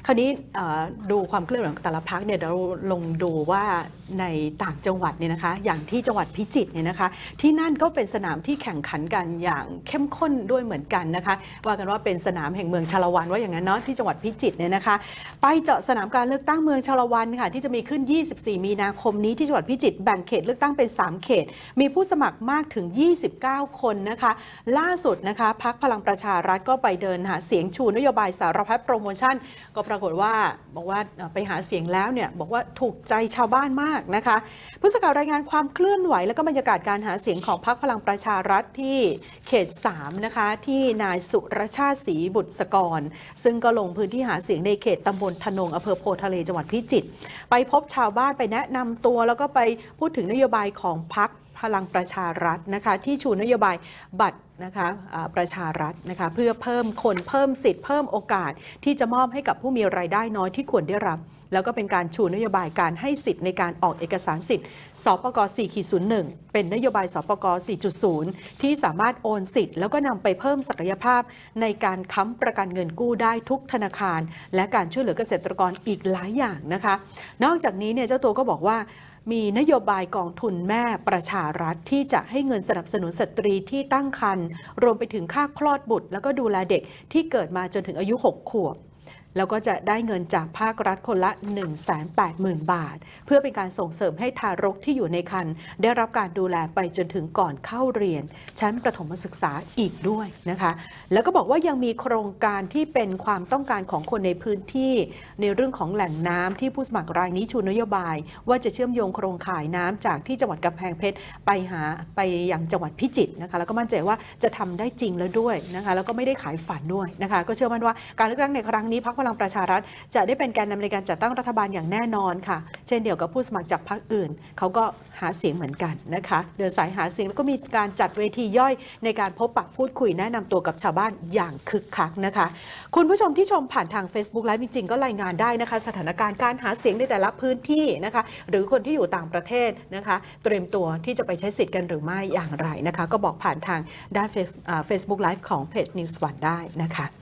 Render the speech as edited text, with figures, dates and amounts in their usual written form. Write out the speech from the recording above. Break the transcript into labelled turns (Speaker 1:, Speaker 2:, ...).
Speaker 1: คราวนี้ดูความเคลื่อนไหวของแต่ละพรรคเนี่ยเราลงดูว่าในต่างจังหวัดเนี่ยนะคะอย่างที่จังหวัดพิจิตรเนี่ยนะคะที่นั่นก็เป็นสนามที่แข่งขันกันอย่างเข้มข้นด้วยเหมือนกันนะคะว่ากันว่าเป็นสนามแห่งเมืองชาละวันว่าอย่างนั้นเนาะที่จังหวัดพิจิตรเนี่ยนะคะไปเจาะสนามการเลือกตั้งเมืองชาละวันค่ะที่จะมีขึ้น24 มีนาคมนี้ที่จังหวัดพิจิตรแบ่งเขตเลือกตั้งเป็น3เขตมีผู้สมัครมากถึง29 คนนะคะล่าสุดนะคะพรรคพลังประชารัฐก็ไปเดินหาเสียงชูนโยบายสารพัดโปรโมชั่นก็ปรากฏว่าบอกว่าไปหาเสียงแล้วเนี่ยบอกว่าถูกใจชาวบ้านมากนะคะผู้สื่อข่าวรายงานความเคลื่อนไหวและก็บรรยากาศการหาเสียงของพรรคพลังประชารัฐที่เขต3นะคะที่นายสุรชาติศรีบุตรกรซึ่งก็ลงพื้นที่หาเสียงในเขตตำบลทนงอำเภอโพธิ์ทะเลจังหวัดพิจิตรไปพบชาวบ้านไปแนะนำตัวแล้วก็ไปพูดถึงนโยบายของพรรคพลังประชารัฐนะคะที่ชูนโยบายบัตรนะคะประชารัฐนะคะเพื่อเพิ่มคนเพิ่มสิทธิ์เพิ่มโอกาสที่จะมอบให้กับผู้มีรายได้น้อยที่ควรได้รับแล้วก็เป็นการชูนโยบายการให้สิทธิ์ในการออกเอกสารสิทธิ์สปก 4.01 เป็นนโยบายสปก 4.0 ที่สามารถโอนสิทธิ์แล้วก็นำไปเพิ่มศักยภาพในการค้ำประกันเงินกู้ได้ทุกธนาคารและการช่วยเหลือเกษตรกรอีกหลายอย่างนะคะนอกจากนี้เนี่ยเจ้าตัวก็บอกว่ามีนโยบายกองทุนแม่ประชารัฐที่จะให้เงินสนับสนุนสตรีที่ตั้งครรภ์รวมไปถึงค่าคลอดบุตรแล้วก็ดูแลเด็กที่เกิดมาจนถึงอายุ6 ขวบแล้วก็จะได้เงินจากภาครัฐคนละ 180,000 บาทเพื่อเป็นการส่งเสริมให้ทารกที่อยู่ในครรภ์ได้รับการดูแลไปจนถึงก่อนเข้าเรียนชั้นประถมศึกษาอีกด้วยนะคะแล้วก็บอกว่ายังมีโครงการที่เป็นความต้องการของคนในพื้นที่ในเรื่องของแหล่งน้ำที่ผู้สมัครรายนี้ชูนโยบายว่าจะเชื่อมโยงโครงข่ายน้ำจากที่จังหวัดกำแพงเพชรไปยังจังหวัดพิจิตรนะคะแล้วก็มั่นใจว่าจะทำได้จริงแล้วด้วยนะคะแล้วก็ไม่ได้ขายฝันด้วยนะคะก็เชื่อมั่นว่าการเลือกตั้งในครั้งนี้พรรคพลังประชารัฐจะได้เป็นแกนนำในการจัดตั้งรัฐบาลอย่างแน่นอนค่ะเช่นเดียวกับผู้สมัครจากพรรคอื่นเขาก็หาเสียงเหมือนกันนะคะเดินสายหาเสียงแล้วก็มีการจัดเวทีย่อยในการพบปะพูดคุยแนะนำตัวกับชาวบ้านอย่างคึกคักนะคะคุณผู้ชมที่ชมผ่านทาง Facebook ไลฟ์จริงๆก็รายงานได้นะคะสถานการณ์การหาเสียงในแต่ละพื้นที่นะคะหรือคนที่อยู่ต่างประเทศนะคะเตรียมตัวที่จะไปใช้สิทธิ์กันหรือไม่อย่างไรนะคะก็บอกผ่านทางด้าน Facebook Live ของเพจ News One ได้นะคะ